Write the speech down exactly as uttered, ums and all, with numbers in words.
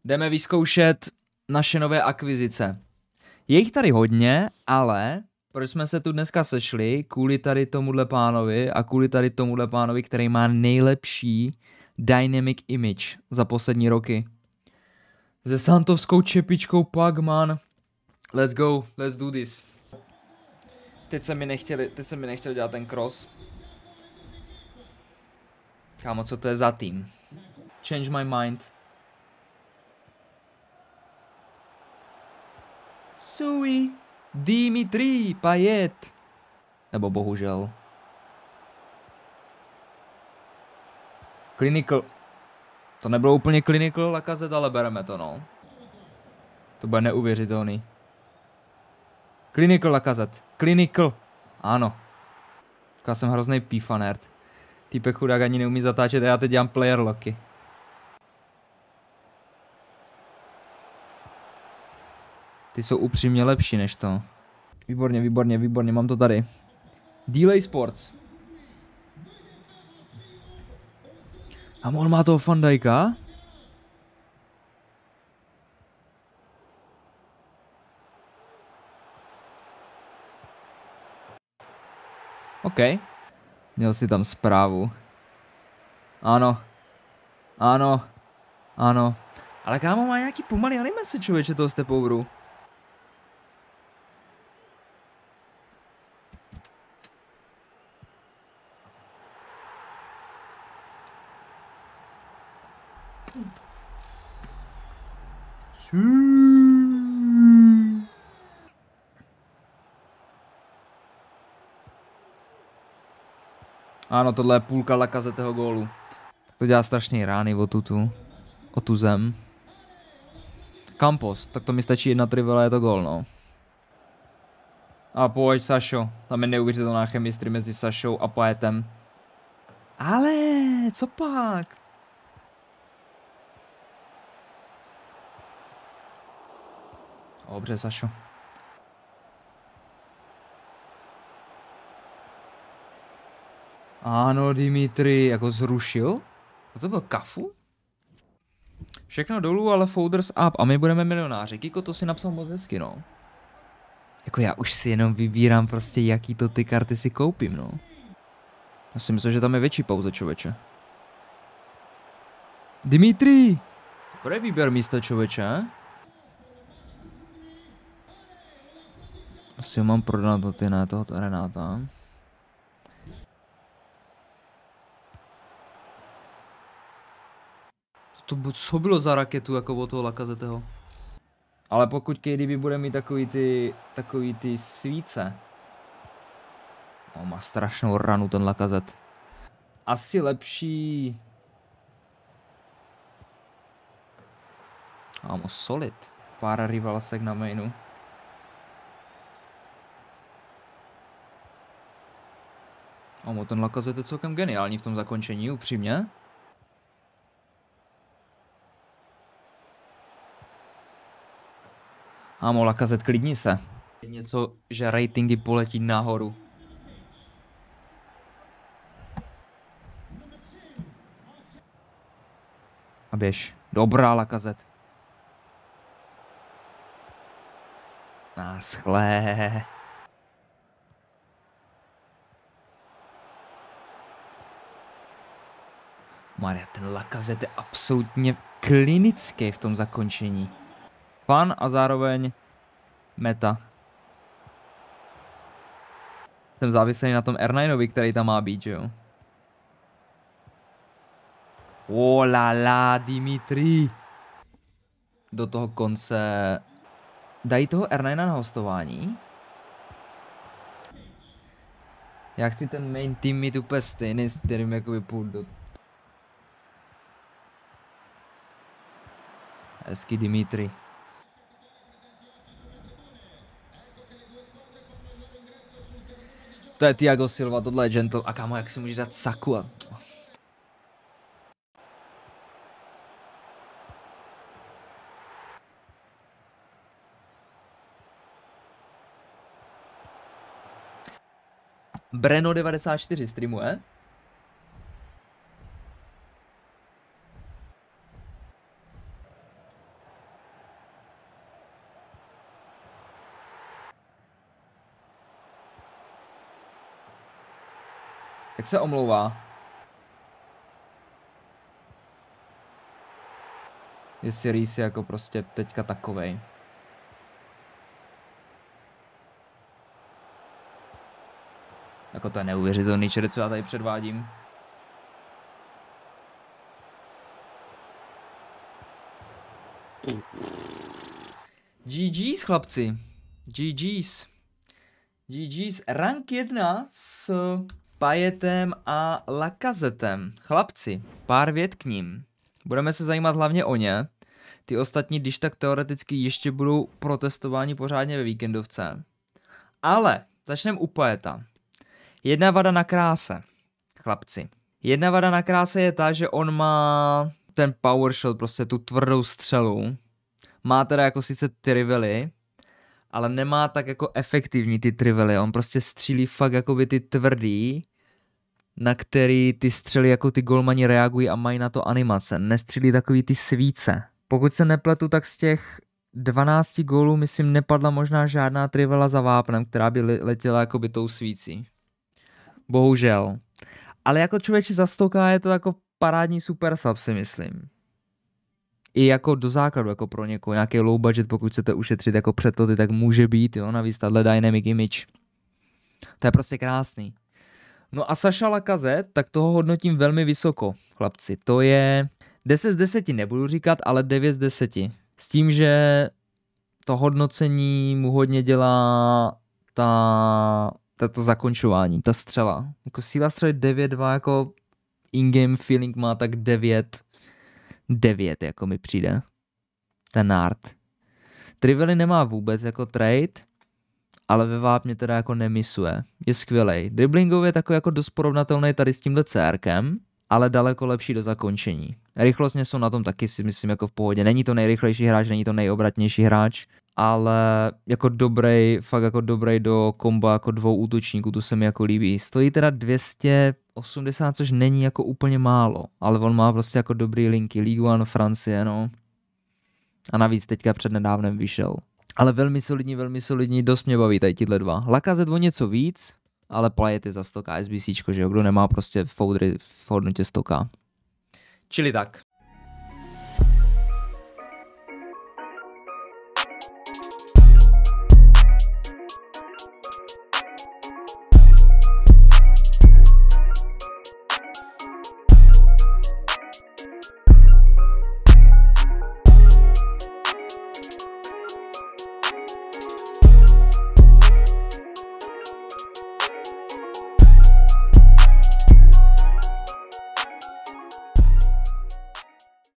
jdeme vyzkoušet naše nové akvizice. Je jich tady hodně, ale proč jsme se tu dneska sešli? Kvůli tady tomuhle pánovi a kvůli tady tomuhle pánovi, který má nejlepší dynamic image za poslední roky. Se santovskou čepičkou Pugman. Let's go, let's do this. Teď se mi nechtěli, teď se mi nechtěl dělat ten cross. Kámo, co to je za tým? Change my mind. Sui Dimitri Payet. Nebo bohužel. Clinical. To nebylo úplně clinical Lacazette, ale bereme to, no. To bude neuvěřitelný. Clinical Lacazette. Clinical. Ano. Já jsem hrozný pífa nerd. Týpek chudák ani neumí zatáčet a já teď dělám player locky. Ty jsou upřímně lepší než to. Výborně, výborně, výborně, mám to tady. Delay Sports. A on má toho Van Dijka? OK. Měl si tam zprávu. Ano. Ano. Ano. Ale kámo, má nějaký pomalý animace, člověče, toho stepovru. Ano, tohle je půlka Lacazetteho gólu. To dělá strašný rány o tutu. O tu zem. Campos, tak to mi stačí jedna trivela, je to gól, no. A pojď, Sašo. Tam je neuvěřitelná chemistry mezi Sašou a Payetem. Ale, co pak? Dobře, Sašo. Ano, Dimitri, jako zrušil? A to byl Kafu? Všechno dolů, ale folders up a my budeme milionáři. Kiko, to si napsal moc hezky, no. Jako já už si jenom vybírám prostě, jaký to ty karty si koupím, no. Já si myslím, že tam je větší pauza, člověče. Dimitri! Dobrý výběr místa, člověče. Asi ho mám prodat do ty, ne, tohoto Renáta. To, co bylo za raketu, jako od toho Lacazetteho? Ale pokud K D B bude mít takový ty, takový ty svíce. On má strašnou ranu ten Lacazette. Asi lepší. Mám solid. Pár rivalsek na mainu. Amo, ten Lacazette je celkem geniální v tom zakončení, upřímně. Amo, Lacazette, klidni se. Něco, že ratingy poletí nahoru. A běž. Dobrá, Lacazette. Naschle. Maria, ten Lacazette je absolutně klinický v tom zakončení. Fun a zároveň meta. Jsem závislý na tom R nine, který tam má být, že jo? Oh la la, Dimitri. Do toho konce. Dají toho R nine na hostování? Já chci ten main team mít úplně stejný, s kterým jakoby půjdu do... Hezky, Dimitri. To je Thiago Silva, tohle je gentle. A kámo, jak si může dát saku a... Breno devadesát čtyři streamuje. Jak se omlouvá? Jestli Reese je jako prostě teďka takovej. Jako to je neuvěřitelný, čere, co já tady předvádím. G G's, chlapci. G G's. G G's rank jedna s Payetem a Lacazettem. Chlapci, pár vět k ním. Budeme se zajímat hlavně o ně. Ty ostatní, když tak teoreticky ještě budou protestováni pořádně ve víkendovce. Ale začneme u Payeta. Jedna vada na kráse, chlapci. Jedna vada na kráse je ta, že on má ten power shot, prostě tu tvrdou střelu. Má teda jako sice trively, ale nemá tak jako efektivní ty trively. On prostě střílí fakt jako by ty tvrdý, na který ty střely jako ty golmani reagují a mají na to animace. Nestřílí takový ty svíce. Pokud se nepletu, tak z těch dvanácti gólů, myslím, nepadla možná žádná trivela za vápnem, která by letěla jako by tou svící. Bohužel. Ale jako člověče za stoka je to jako parádní super sub, si myslím. I jako do základu, jako pro někoho, nějaký low budget, pokud chcete ušetřit jako předloty, tak může být, jo, navíc tahle dynamic image. To je prostě krásný. No a Saša Lacazette, tak toho hodnotím velmi vysoko, chlapci. To je deset z deseti nebudu říkat, ale devět z deseti. S tím, že to hodnocení mu hodně dělá ta, ta, to zakončování, ta střela. Jako síla střely devět dva, jako in-game feeling má tak devět devět, jako mi přijde. Ten art. Trively nemá vůbec jako trade, ale ve vápně teda jako nemisuje. Je skvělej. Driblingově je takový jako dost porovnatelný tady s tímhle cérkem, ale daleko lepší do zakončení. Rychlostně jsou na tom taky, si myslím, jako v pohodě. Není to nejrychlejší hráč, není to nejobratnější hráč, ale jako dobrý, fakt jako dobrý do komba jako dvou útočníků, to se mi jako líbí. Stojí teda dvě stě osmdesát, což není jako úplně málo, ale on má prostě jako dobrý linky. Ligue jedna Francie, no. A navíc teďka přednedávnem vyšel. Ale velmi solidní, velmi solidní, dost mě baví tady tyhle dva. Lacazette o něco víc, ale Payet je za sto K, SBCčko, že jo, kdo nemá prostě foudry v hodnotě sto K. Čili tak.